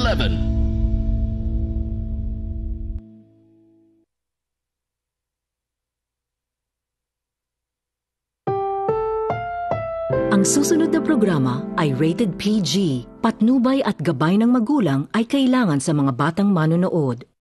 11. Ang susunod na programa ay rated PG. Patnubay at gabay ng magulang ay kailangan sa mga batang manonood.